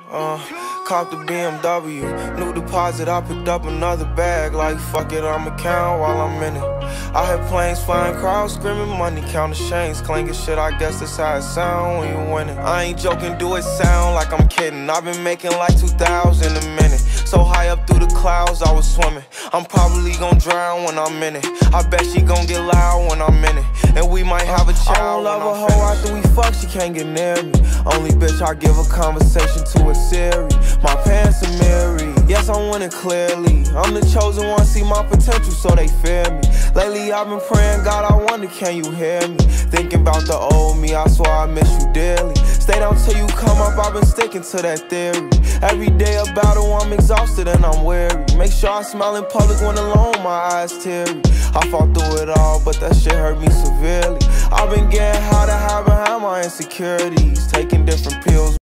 Caught the BMW, new deposit, I picked up another bag. Like fuck it, I'ma count while I'm in it. I hear planes flying, crowds screaming, money counting chains clanking shit. I guess that's how it sound when you winning. I ain't joking, do it sound like I'm kidding. I've been making like 2,000 a minute. So high up through the clouds, I was swimming. I'm probably gon' drown when I'm in it. I bet she gon' get loud when I'm in it. And we might have a child. I don't love a hoe after we fuck, she can't get near me. Only bitch I give a conversation to is Siri. My pants are mirrored, yes I'm winning clearly. I'm the chosen one, see my potential so they fear me. Lately I've been praying, God I wonder can you hear me. Thinking about the old me, I swear I miss you dearly. Stay down till you come up, I've been sticking to that theory. Every day a battle, I'm exhausted and I'm weary. Make sure I smile in public when alone, my eyes teary. I fought through it all, but that shit hurt me severely. I've been getting high to hide behind my insecurities, taking different pills.